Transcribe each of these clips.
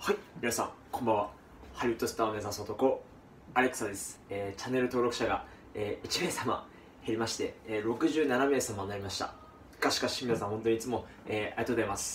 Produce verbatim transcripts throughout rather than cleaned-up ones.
はい、皆さんこんばんは。ハリウッドスターを目指す男アレクサです。えーチャンネル登録者が、えーいち名様減りまして、えーろくじゅうなな名様になりました。がしかし皆さん本当にいつも、えーありがとうございます。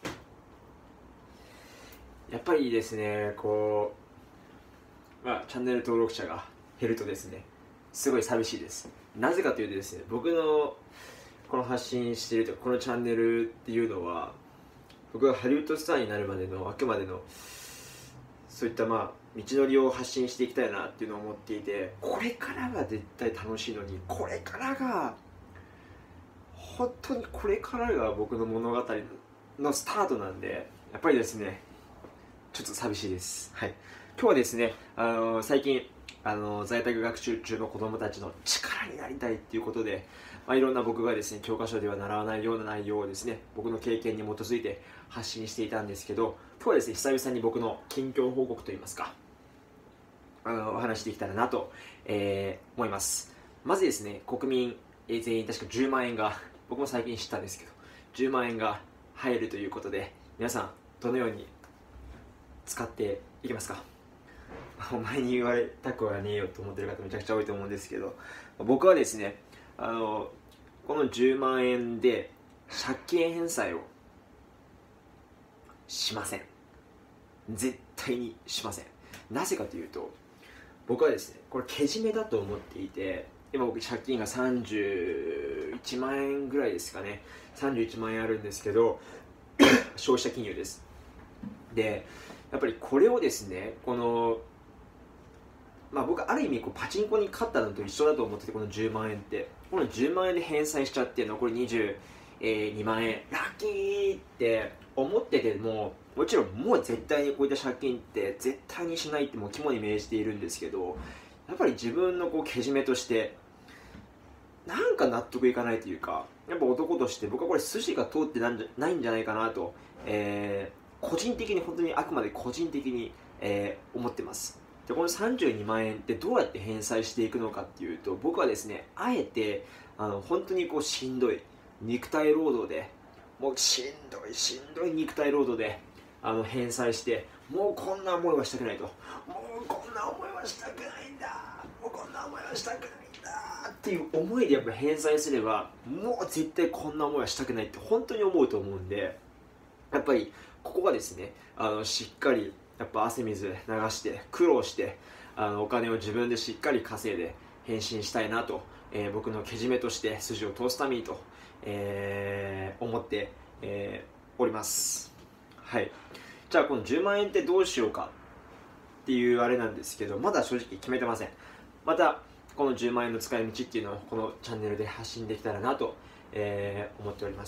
やっぱりですね、こう、まあ、チャンネル登録者が減るとですね、すごい寂しいです。なぜかというとですね、僕のこの発信しているとこのチャンネルっていうのは、僕がハリウッドスターになるまでのあくまでのそういったまあ道のりを発信していきたいなっていうのを思っていて、これからが絶対楽しいのに、これからが本当にこれからが僕の物語のスタートなんで、やっぱりですねちょっと寂しいです。はい、今日はですね、あの最近あの在宅学習中の子どもたちの力になりたいっていうことで、まあ、いろんな僕がですね教科書では習わないような内容をですね僕の経験に基づいて発信していたんですけど、今日はですね久々に僕の近況報告といいますか、あのお話していけたらなと、えー思います。まずですね、国民えー全員確かじゅうまん円が、僕も最近知ったんですけどじゅうまん円が入るということで、皆さんどのように使っていきますか？お前に言われたくはねえよと思ってる方めちゃくちゃ多いと思うんですけど、僕はですね、あのこのじゅうまん円で借金返済をしません。絶対にしません。なぜかというと、僕はですねこれけじめだと思っていて、今僕借金がさんじゅういちまん円ぐらいですかね。さんじゅういちまん円あるんですけど消費者金融です。でやっぱりこれをですね、このまあ、僕ある意味こうパチンコに勝ったのと一緒だと思ってて、このじゅうまん円ってこのじゅうまん円で返済しちゃって残りにじゅうにまん円ラッキーって思ってても、もちろんもう絶対にこういった借金って絶対にしないってもう肝に銘じているんですけど、やっぱり自分のこうけじめとしてなんか納得いかないというか、やっぱ男として僕はこれ筋が通ってなんじゃないんじゃないかなと、えー個人的に本当にあくまで個人的に、えー思ってます。でこのさんじゅうにまん円ってどうやって返済していくのかっていうと、僕はですねあえてあの本当にこうしんどい肉体労働で、もうしんどいしんどい肉体労働であの返済して、もうこんな思いはしたくないと、もうこんな思いはしたくないんだ、もうこんな思いはしたくないんだっていう思いでやっぱ返済すれば、もう絶対こんな思いはしたくないって本当に思うと思うんで、やっぱりここがですねあのしっかりやっぱ汗水流して苦労してあのお金を自分でしっかり稼いで返信したいなと、えー僕のけじめとして筋を通すためにと、えー思って、えーおります。はい、じゃあこのじゅうまん円ってどうしようかっていうあれなんですけど、まだ正直決めてません。またこのじゅうまん円の使い道っていうのをこのチャンネルで発信できたらなと、えー思っております。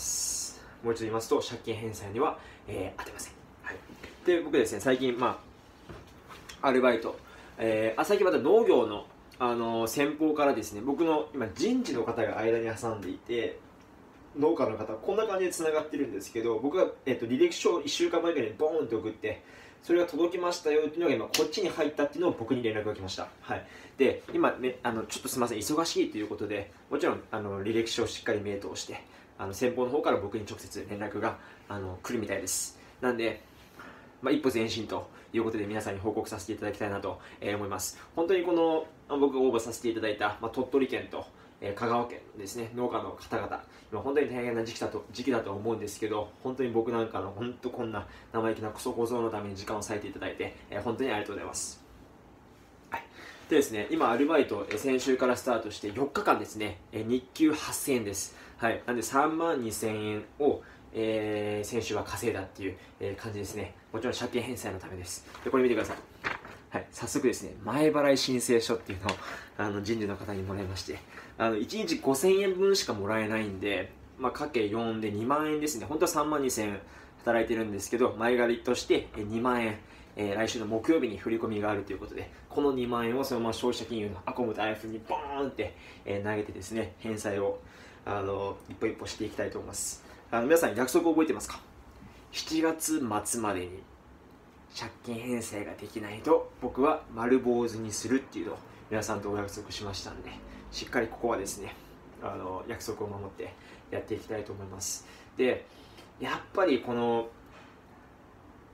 もう一度言いますと、借金返済には、えー当てません。はい、で僕ですね最近まあアルバイト、えーあ最近また農業の、あのー先方からですね、僕の今人事の方が間に挟んでいて、農家の方こんな感じでつながってるんですけど、僕が、えー、と履歴書をいっしゅうかんまえぐらいにボーンと送って、それが届きましたよっていうのが今こっちに入ったっていうのを僕に連絡が来ました。はい、で今ねあのちょっとすみません忙しいということで、もちろんあの履歴書をしっかり名答して、あの先方の方から僕に直接連絡があの来るみたいです。なんで、まあ、一歩前進ということで皆さんに報告させていただきたいなと思います。本当にこの僕が応募させていただいた、まあ、鳥取県と香川県ですね、農家の方々、今本当に大変な時期だと時期だと思うんですけど、本当に僕なんかの本当こんな生意気なクソ小僧のために時間を割いていただいて、本当にありがとうございます。はい、でですね、今アルバイト先週からスタートしてよっかかんですね、日給はっせんえんです。はい、なんでさんまんにせんえんをえー、先週は稼いだっていう、えー感じですね。もちろん借金返済のためです。でこれ見てください。はい、早速ですね、前払い申請書っていうのをあの人事の方にもらいまして、あのいちにちごせんえんぶんしかもらえないんで、まあ、かけよんでにまん円ですね。本当はさんまんにせんえん働いてるんですけど、前借りとしてにまん円、えー来週の木曜日に振り込みがあるということで、このにまん円をそのまま消費者金融のアコムとアイエフにボーンって、えー投げてですね、返済をあの一歩一歩していきたいと思います。あの皆さん約束覚えてますか？しちがつ末までに借金返済ができないと僕は丸坊主にするっていうのを皆さんとお約束しましたんで、しっかりここはですねあの約束を守ってやっていきたいと思います。でやっぱりこの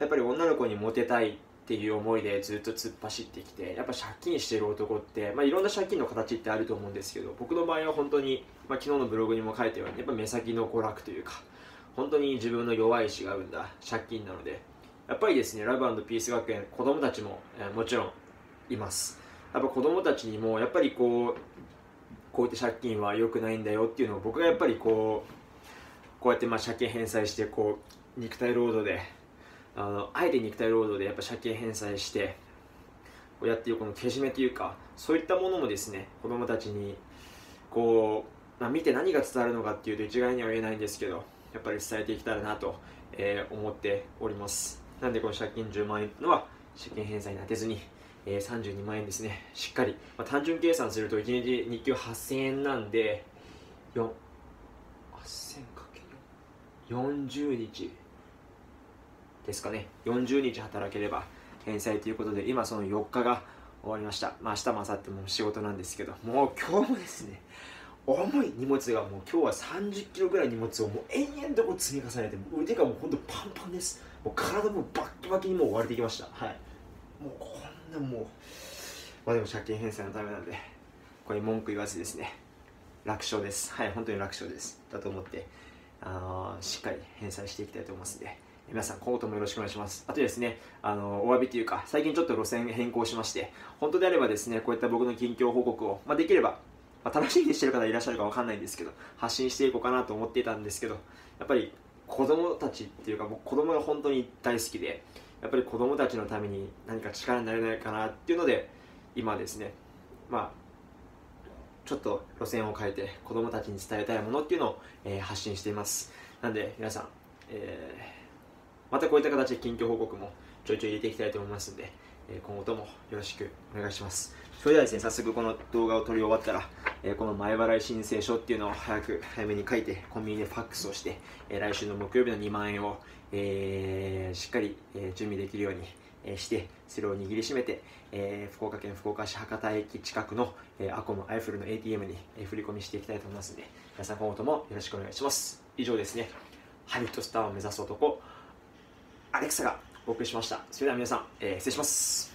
やっぱり女の子にモテたいっていう思いでずっと突っ走ってきて、やっぱ借金してる男って、まあ、いろんな借金の形ってあると思うんですけど、僕の場合は本当に、まあ、昨日のブログにも書いたように、やっぱ目先の娯楽というか、本当に自分の弱い意志が生んだ借金なので、やっぱりですね、ラブ&ピース学園、子供たちも、えーもちろんいます。やっぱ子供たちにもやっぱりこうこういった借金は良くないんだよっていうのを、僕がやっぱりこうこうやってまあ借金返済して、こう肉体労働で、あのあえて肉体労働でやっぱ借金返済してこうやっているこのけじめというか、そういったものもですね、子供たちにこう、まあ、見て何が伝わるのかっていうと一概には言えないんですけど、やっぱり伝えていけたらなと、えー思っております。なんでこの借金じゅうまんえんのは借金返済に当てずに、えー、さんじゅうにまんえんですね、しっかり、まあ、単純計算するといちにち日給はっせんえんなんで、よん はっせんかけるよんじゅうにちですかね、よんじゅうにち働ければ返済ということで、今そのよっかが終わりました。まあ明日も明後日も仕事なんですけど、もう今日もですね、重い荷物がもう今日はさんじゅっキロぐらい荷物をもう延々とこう積み重ねて、腕がもうほんとパンパンです。もう体もバッキバキにもう割れてきました。はい。もうこんなもう、まあでも借金返済のためなんで、これ文句言わずですね、楽勝です。はい、本当に楽勝です。だと思って、あのーしっかり返済していきたいと思いますので、皆さん今後ともよろしくお願いします。あとですね、あのーお詫びというか、最近ちょっと路線変更しまして、本当であればですね、こういった僕の近況報告を、まあ、できれば、まあ、楽しみにしてる方いらっしゃるかわかんないんですけど、発信していこうかなと思っていたんですけど、やっぱり子供たちっていうか、僕子供が本当に大好きで、やっぱり子供たちのために何か力になれないかなっていうので、今ですね、まあ、ちょっと路線を変えて子供たちに伝えたいものっていうのを、えー発信しています。なんで皆さん、えーまたこういった形で近況報告もちょいちょい入れていきたいと思いますので、えー今後ともよろしくお願いします。それではですね、早速この動画を撮り終わったら、えーこの前払い申請書っていうのを早く早めに書いて、コンビニでファックスをして、えー来週の木曜日のにまんえんを、えーしっかり、えー準備できるように、えーしてそれを握りしめて、えー福岡県福岡市博多駅近くの、えーアコムアイフルの エーティーエム に、えー振り込みしていきたいと思いますので、皆さん今後ともよろしくお願いします。以上ですね、ハリウッドスターを目指す男アレクサがお送りしました。それでは皆さん、えー失礼します。